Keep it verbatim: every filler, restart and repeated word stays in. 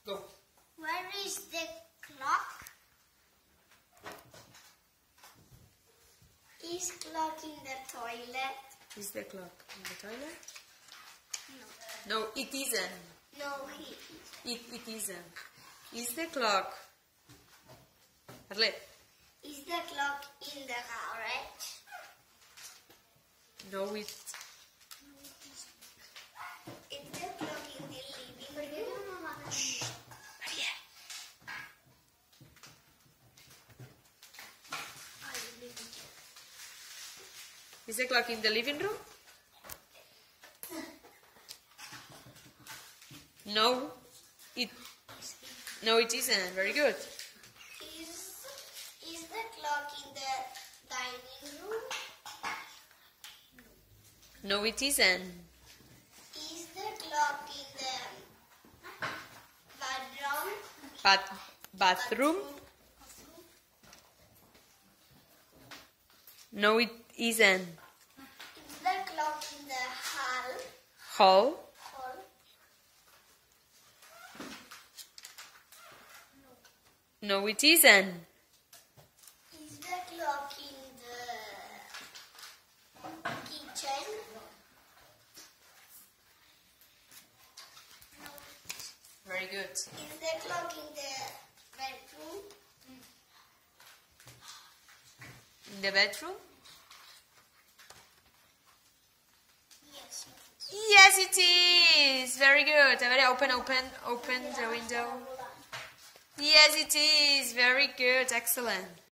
Go. Where is the clock? Is clock in the toilet? Is the clock in the toilet? No. No, it isn't. No, he is. It, it isn't. Is the clock... Arlet. Is the clock in the garage? No, it... Is the clock in the living room? Shh. Maria. Is the clock in the living room? No, it... No, it isn't. Very good. Is, is the clock in the dining room? No, it isn't. Is the clock in the bedroom? Bath, bathroom? No, it isn't. Is the clock in the hall? Hall? Hall? No, it isn't. Is the clock in the kitchen? Very good. Is the clock in the bedroom? In the bedroom? Yes. Yes, it is. Very good. Very open, open, open the window. Yes, it is. Very good. Excellent.